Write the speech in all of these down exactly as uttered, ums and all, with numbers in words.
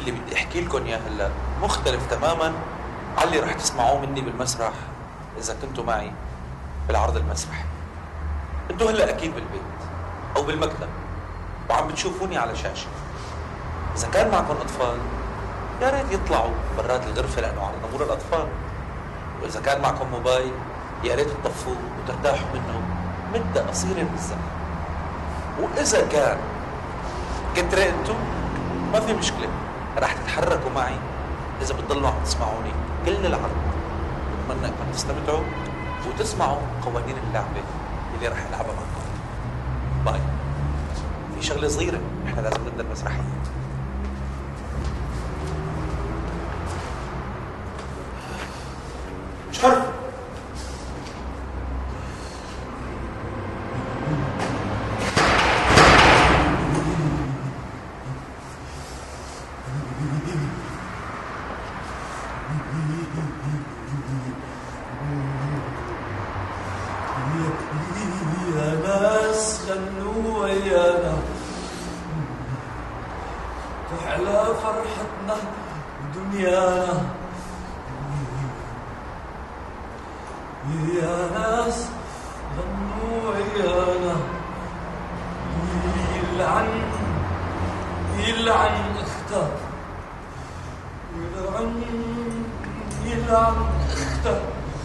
اللي بدي احكي لكم اياه هلا مختلف تماما عن اللي رح تسمعوه مني بالمسرح اذا كنتوا معي بالعرض المسرحي. انتوا هلا اكيد بالبيت او بالمكتب وعم بتشوفوني على شاشه. اذا كان معكم اطفال يا ريت يطلعوا برات الغرفه لانه على نمور الاطفال، واذا كان معكم موبايل يا ريت تطفوه وترتاحوا منه مده قصيره من الزمن. واذا كان كترة انتوا ما في مشكله، رح تتحركوا معي اذا بتضلوا عم تسمعوني كل العرض. بتمنى انكم تستمتعوا وتسمعوا قوانين اللعبه اللي رح العبها معكم. باي. في شغله صغيره، احنا لازم نبدا المسرحيه. شرف يا ناس غنوا ويانا تحلى فرحتنا ودنيانا. يا ناس غنوا ويانا يلعن يلعن اختك يلعن يلعن اختك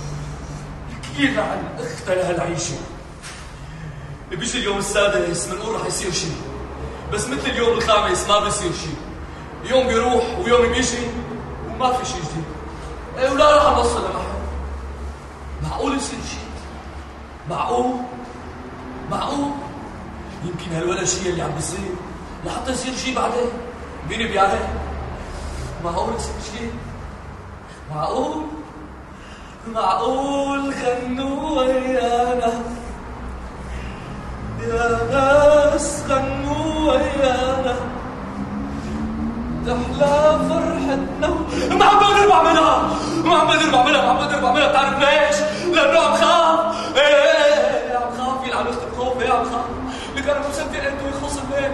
يلعن اختها لهالعيشه. بيجي اليوم السادس بنقول رح يصير شيء، بس مثل اليوم الخامس ما بيصير شيء. يوم بيروح ويوم بيجي وما في شيء جديد. ايه ولا رح نوصل لمحل. معقول يصير شيء؟ معقول؟ معقول؟ يمكن هالولا شيء اللي عم بيصير لحتى يصير شيء بعدين. مين بيعرف؟ معقول يصير شيء؟ معقول؟ معقول غنوا ويانا يا ناس غنوا ويانا تحلى فرحتنا. ما عم بقدر بعملها ما عم بقدر بعملها ما عم بقدر بعملها. بتعرف ليش؟ لأنه عم خاف. ايه ايه ايه عم خاف. يلعن اخت الخوف. ايه عم خاف لك انا مصدق انه يخلص الليل.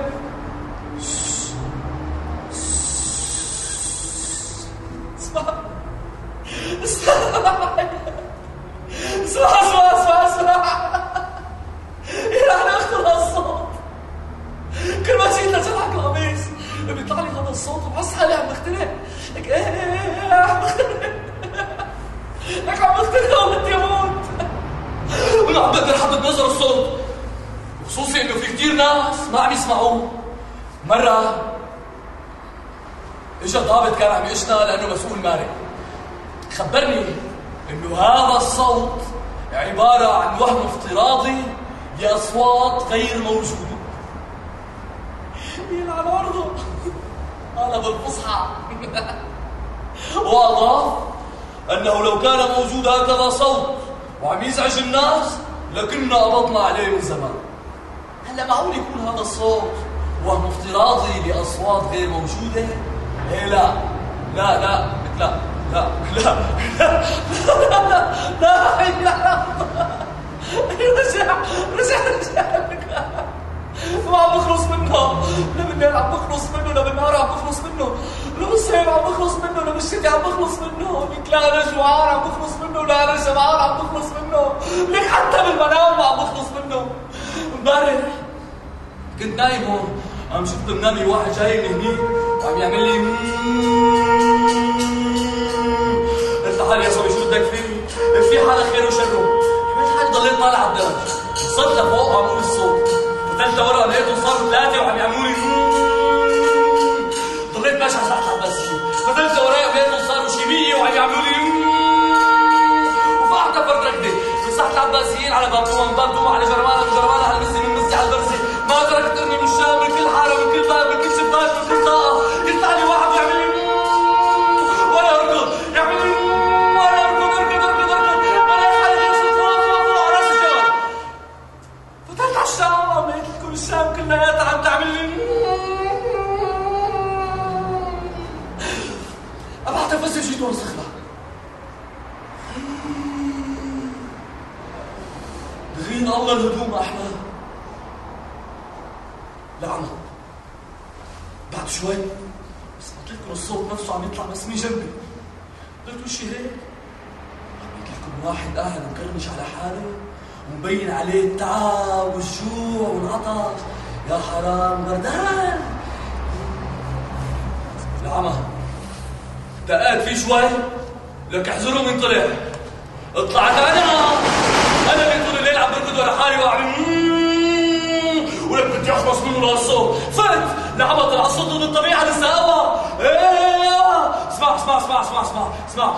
اسمع اسمع اسمع اسمع اسمع اسمع يلعن اخت الصوت. كل ما جيت لجرحك القميص بيطلع لي هذا الصوت وبحس حالي عم بخترق. لك ايه ايه عم بخترق. لك عم بخترق وبدي اموت. وانا عم بقدر احدد نظر الصوت، خصوصي انه في كثير ناس ما عم يسمعوه. مره اجى ضابط كان عم يشتغل لانه مسؤول ماري، خبرني انه هذا الصوت عباره عن وهم افتراضي لاصوات غير موجوده. يلعن عرضه قال بالفصحى. واضاف انه لو كان موجود هكذا صوت وعم يزعج الناس لكنا قبضنا عليه من زمان. هلا معقول يكون هذا الصوت وهم افتراضي لاصوات غير موجوده؟ ايه لا لا لا لا لا لا لا لا لا رجع رجع رجع ما عم بخلص منه. لا بالليل عم بخلص منه، لا بالنهار عم بخلص منه، لا بالصيف عم بخلص منه، لا بالشتاء عم بخلص منه. لك لا انا جوعان عم بخلص منه، لا انا شبعان عم بخلص منه. لك حتى بالمنام ما عم بخلص منه. امبارح كنت نايم هون عم شفت منامي واحد جاي من هنيك وعم يعمل لي قلت لحالي يا صبي شو بدك فيه؟ في حالة خير وشره. عملت حالي ضليت طالع على الدرج، وصلت لفوق وعم اقول الصوت، فتلت ورا لقيتهم صاروا ثلاثة وعم يعملوا لي. ضليت ماشي على ساحة العباسية، فتلت ورايا لقيتهم صاروا شي مية وعم يعملوا لي. وفقعت فرد ركضة من ساحة العباسيين على باب دوما، من باب دوما على جرمانة، من جرمانة على المسي، من المسي على البرسي. ما تركت اني من الشام، من كل حارة، من كل باب، من كل شباك، من كل طاقة يطلع لي واحد ويعمل لي وانا اركض، يعمل لي وانا اركض اركض اركض اركض. بلاقي حالي جالس فوق فوق فوق على راس الجبل. فتلت على الشام عملت كل الشام كلها عم تعمل لي. ابعت نفسي وجيت ورا صخرة. دغين الله الهدوم احلى. لعنة. بعد شوي سمعت قلت لكم الصوت نفسه عم يطلع بس من جنبي. قلت وشي هيك؟ قلت لكم واحد قاعد مكرمش على حاله ومبين عليه التعب والجوع والعطش. يا حرام بردان. العمى دقات فيه شوي لك احذروا من طلع. اطلعت انا انا اللي طول الليل عم بركض ورا حالي وعم ولك بدي اخلص منه لهالصوت. فت لعبط العصفور ضد الطبيعه لسه اقوى. ايه اسمع اسمع اسمع اسمع اسمع اسمع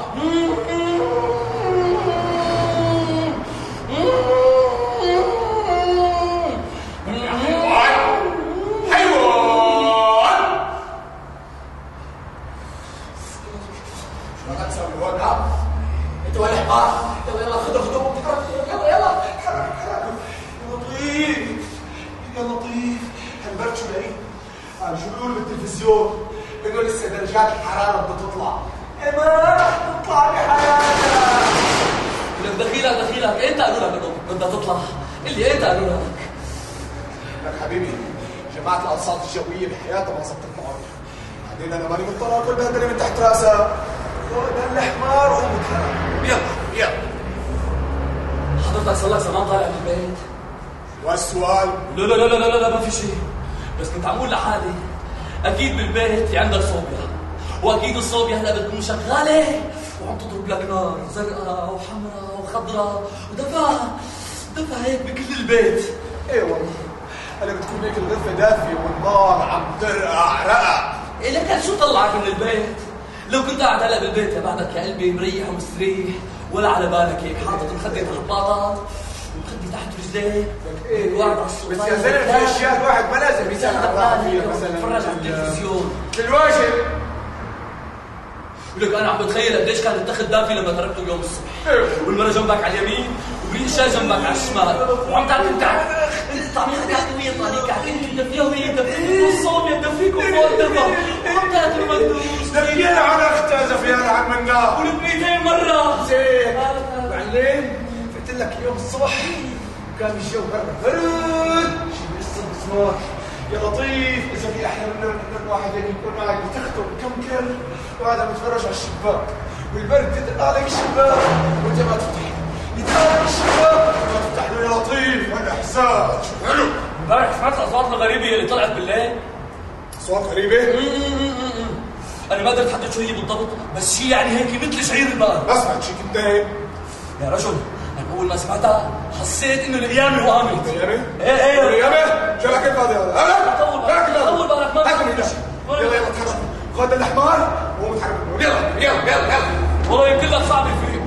انت ولا حمار. يلا يلا خذوا خذوا يلا يلا تحرك تحرك. يا لطيف يا لطيف هالبرد شو لاقيه؟ عم يقولوا بالتلفزيون انه لسه درجات الحراره بدها تطلع. ايه ما راح تطلع بحياتك. لك دخيلك دخيلك انت قالوا لك انه بدها تطلع. اللي انت قالوا لك. لك حبيبي جماعه الارصاد الجويه بحياتها ما زبطت معي. بعدين انا ماني مضطر اكل بهدله من تحت راسها. ده الحمار هو متهرب. يلا يلا. حضرتك صار لك زمان طالع من البيت؟ والسؤال؟ لا لا لا لا لا لا ما في شيء. بس كنت عم اقول لحالي اكيد بالبيت في عندك صوبيا. واكيد الصوبيا هلا بتكون شغاله وعم تضرب لك نار زرقاء وحمراء وخضراء ودفا دفا هيك بكل البيت. ايه والله انا بتكون هيك الغرفه دافيه والنار عم ترقع رقع. إيه لك شو طلعك من البيت؟ لو كنت قاعد هلا بالبيت يا بعدك يا قلبي مريح ومستريح ولا على بالك هيك حاطط مخدة الرباطات ومخدة تحت رجليك ايه بس يا زلمه في اشياء الواحد ما لازم يسال عنها فيها مثلا تتفرج على التلفزيون بالواجب. ولك انا عم بتخيل قديش كان التخت دافي لما تركته اليوم الصبح. والمره جنبك على اليمين وريشه جنبك على الشمال وعم تعرف انت الطعميخه تحت وهي طريقه كنت مدفيها وهي مدفيك والصوبيا تدفيك وفوق دفا وعم تاكل مدوس دفينا على اختها دفينا عن مناه ولبنيتين مره زين. وبعدين قلت لك اليوم الصبح كان الجو برد برد شي لسه مسمار. يا لطيف اذا في احلى من انك واحد هيك يكون معك بتخته بكمكر وقاعد عم يتفرج على الشباك والبرد يدق عليك الشباك وانت ما تفتح يدق الشباك ما تفتح له. يا لطيف هذا احساس شو حلو. امبارح سمعت الاصوات الغريبه اللي طلعت بالليل. اصوات غريبه؟ انا ما قدرت احدد شو هي بالضبط بس شيء يعني هيك مثل شعير البار. ما سمعت شيء كنت هيك يا رجل انا اول ما سمعتها حسيت انه القيامه وقامت. القيامه؟ ايه ايه القيامه؟ شو لك الفاضي هذا؟ ها؟ طول بالك طول بالك ما حكم يلا يلا تحرك. خذ الحمار وهو متحرك. يلا يلا يلا يلا. والله يمكن لك صعب فيه.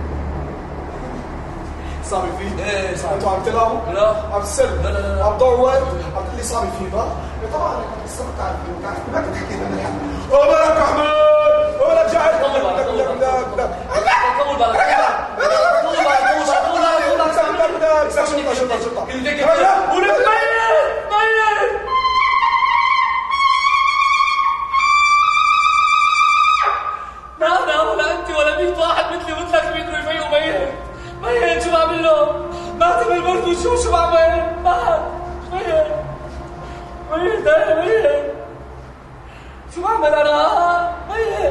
صعب فيه؟ ايه صعب. انتوا عم تلعبوا؟ لا عم تسلم؟ لا لا لا عم تضوع وقت؟ عم تقول لي صعب فيه ما؟ طبعا لسه ما بتعرف بتعرف ما كنت حكيت من الحق. وبلك احمد وبلك جعل. طول بالك طول بالك طول بالك طول بالك شرطة شرطة شرطة. ولك ميت ميت. لا لا ولا انت ولا ميت واحد مثلي مثلك بيقدروا يفيقوا ميت. ميت شو بعمل له؟ مات من البرد وشو شو بعمل؟ مات ميت ميت ايه ميت. شو بعمل انا؟ ميت.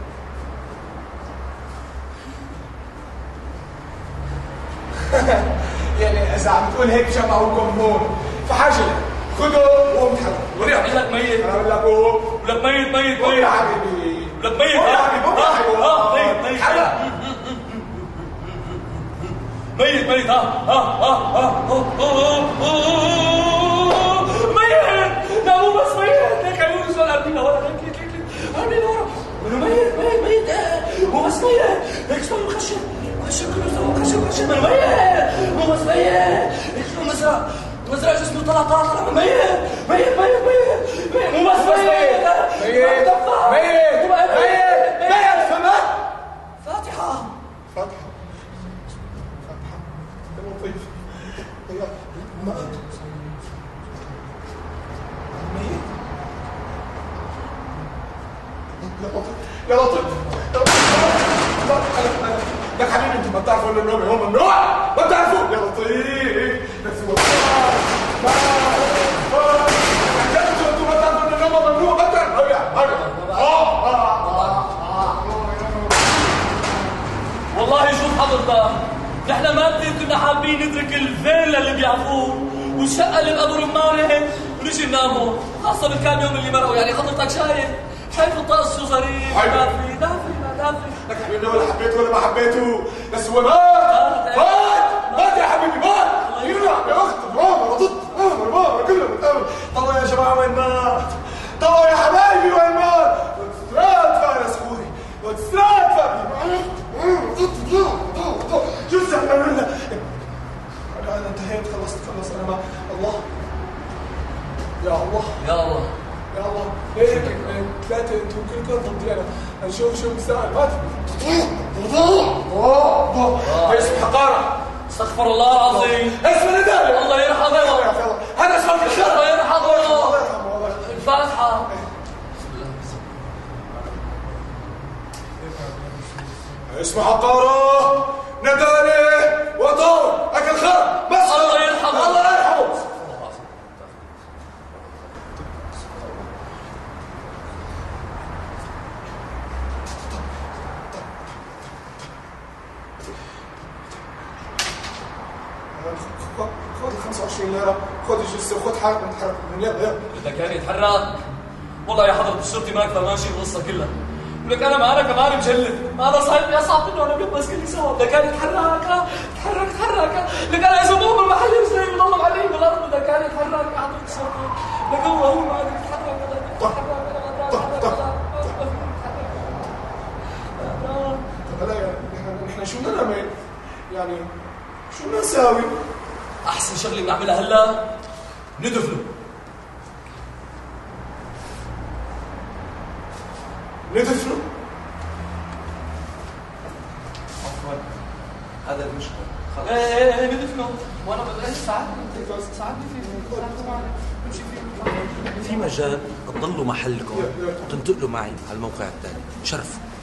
يعني اذا عم تقول هيك جمعوكم هون فحاجه خذوا وهو متحرك. ولك بقول لك ميت. انا بقول لك هو ولك ميت ميت قول ميت يا حبيبي. ولك ميت. قول يا حبيبي قول يا حبيبي. اه ميت ميت ميت ميت ها ها ها ها ميت. لا مو بس ميت ليك عيون شو قلبينا ورا ليك ليك ليك قلبينا ورا. ميت ميت ميت مو بس ميت ليك شوي خشن خشن كله خشن خشن ميت مو بس ميت ليك شو مزرعة مزرعة جسمه طلع طلع طلع ميت ميت ميت ميت مو بس ميت ميت ميت ميت ميت فما فاتحة فاتحة فاتحة يا لطيف يا ما ميت يا لطيف يا لطيف يا حبيبي انتوا ما بتعرفوا ان النوم هو ممنوع ما بتعرفوا يا لطيف بس هو ما انتوا ما بتعرفوا ان النوم ممنوع ما بتعرفوا اه الفيلا اللي بيعرفوه والشقه اللي بقبر امبارح ونجي نناموا، خاصه بالكام يوم اللي مرقوا. يعني حضرتك شايف شايف الطقس شو ظريف، دافي دافي دافي. لك حبيبي ولا حبيته ولا ما حبيته، بس هو مات مات مات يا حبيبي مات. يرجع يا اخت ماما ضد ماما ماما كلهم متقابل. طلعوا يا جماعه وين مات؟ طلعوا يا حبايبي وين مات؟ وتستراد فارس اخوي وتستراد فارس. شو زعلان منه؟ انا انا انتهيت خلصت خلص انا ما الله يا الله يا الله يا الله. هيك ثلاثة انتم كلكم ضدي انا. نشوف شو مستاهل ما تبي. اسم حقارة. استغفر الله العظيم. اسم ندالي. الله يرحمه. هذا اسمه الخير. الله يرحمه. الله يرحمه. الفاتحة. اسم حقارة ندالي وطار اكل خير بس. الله يرحمه. الله يرحمه. خذ خمسة وعشرين ليرة، خذ الجثة وخذ حالك ونتحرك من يلا يلا. بدك يعني يتحرك؟ والله يا حضرة الشرطي ما اكثر ماشي القصة كلها. ولك انا ما انا كمان مجلد، ما انا صاحبي اصعب منه انا بيبقى كل سوا. بدك يعني يتحرك ها؟ تحرك تحرك. لك انا اذا مو بالمحل رجلي بضل علي بالارض. بدك يعني يتحرك يا حضرة الشرطي. لك هو هو ما بدك يتحرك طب طب طب هلا يعني نحن شو بدنا نعمل؟ يعني شو بدنا نساوي؟ احسن شغله بنعملها هلا ندفنه. ندفنه؟ عفوا هذا المشكلة خلص. ايه ايه ايه ندفنه. وانا بدي ساعدني ساعدني فيه بمشي فيه. في مجال تضلوا محلكم وتنتقلوا معي على الموقع التالي. شرف.